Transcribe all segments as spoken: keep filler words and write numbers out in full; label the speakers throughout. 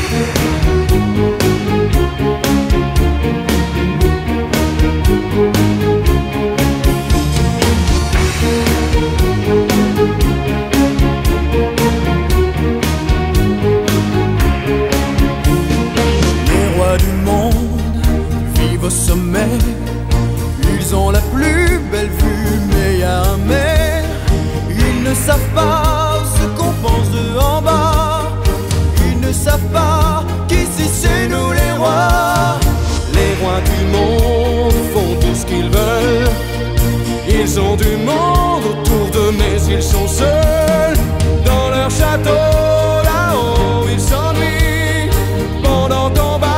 Speaker 1: Sommet, ils ont la plus belle vue, mais y a un mais. Ils ne savent pas ce qu'on pense d'eux en bas. Ils ne savent pas qu'ici c'est nous les rois. Les rois du monde font tout ce qu'ils veulent. Ils ont du monde autour d'eux, mais ils sont seuls. Dans leur château, là-haut, ils s'ennuient. Pendant qu'en bas,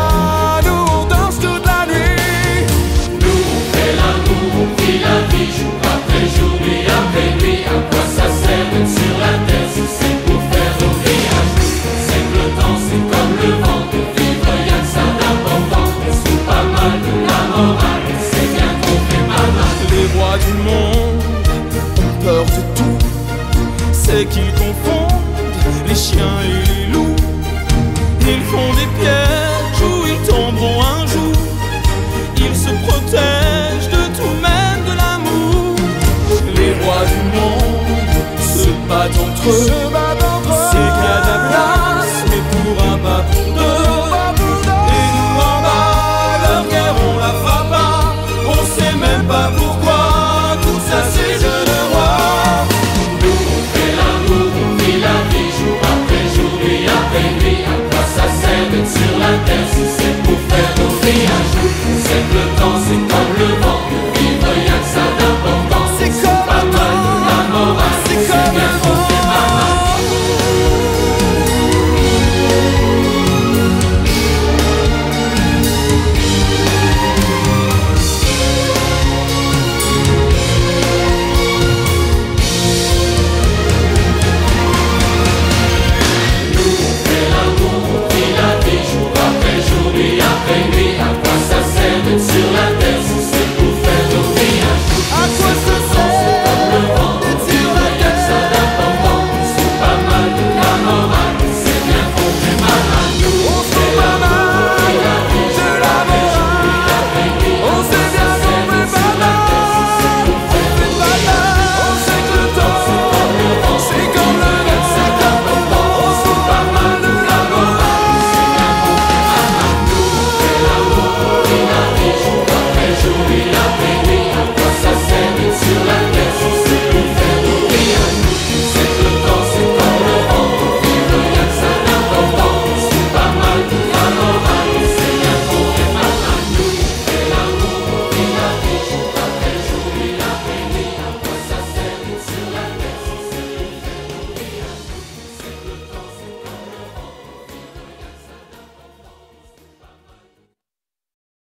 Speaker 2: vit la vie jour après jour, nuit après nuit. À quoi ça sert d'être sur la terre si c'est pour faire obéir? C'est que le temps c'est comme le vent, de vivre y'a que ça d'important. On se fout pas mal de la morale, c'est bien qu'on fait pas mal.
Speaker 1: Les rois du monde ont peur de tout, c'est qu'ils confondent les chiens et les loups. Ils font des pièges où ils tomberont un jour. Ils se protègent de tout, même de l'amour. Les rois du monde se battent entre eux.